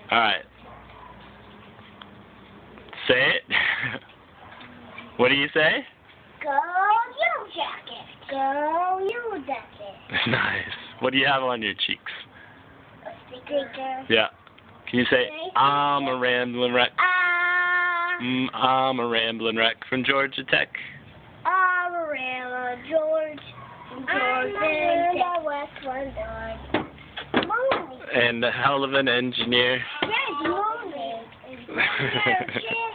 Alright. Say it. What do you say? Go Yellow Jacket. Go Yellow Jacket. Nice. What do you have on your cheeks? A sticker. Yeah. Can you say, I'm a Ramblin' Wreck? I'm a Ramblin' Wreck from Georgia Tech. I'm a Ramblin' George. West London. And a hell of an engineer. Yes, moving.